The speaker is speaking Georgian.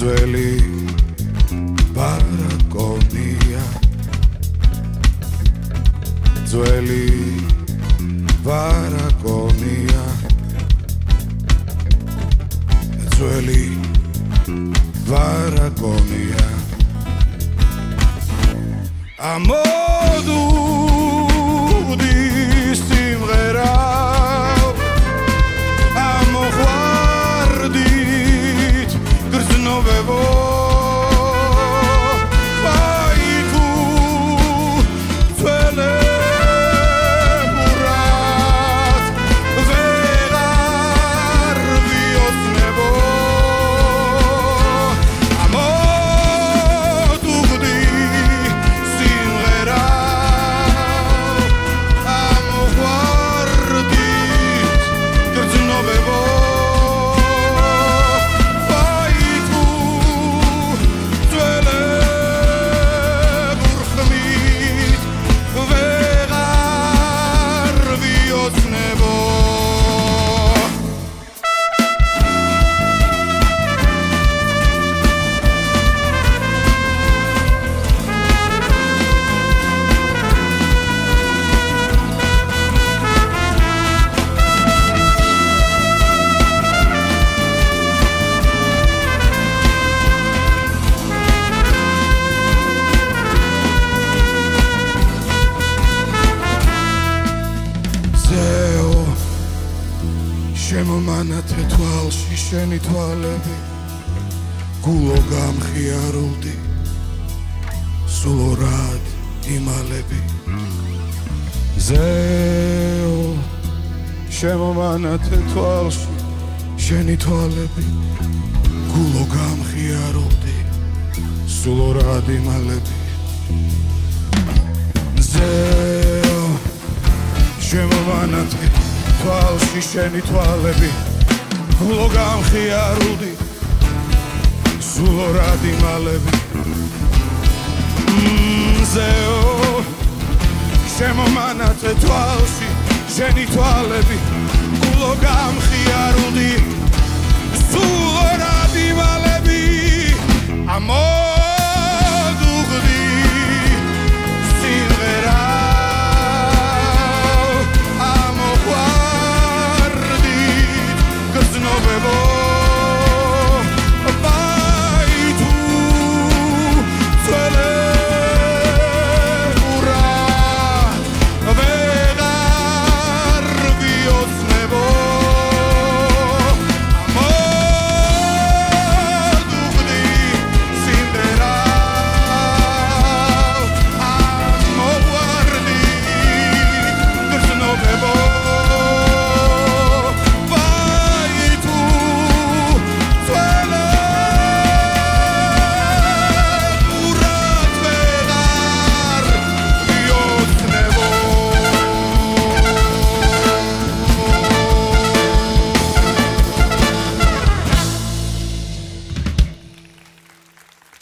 ძველი ბარაკონია ძველი ბარაკონია ძველი ბარაკონია ამოდუდი სიმღერა ამოხვარდით გრძნობებო შემომანათე თვალში შენი თვალები გულო გამხიარულდი სულ ორად იმალები ზეო შემომანათე თვალში შენი თვალები გულო გამხიარულდი სულ ორად იმალები ზეო შემომანათე თვალში შენი თვალები გულო გამხიარულდი სულ ორად იმალები ზეო შემომანათე თვალში შენი თვალები გულო გამხიარულდი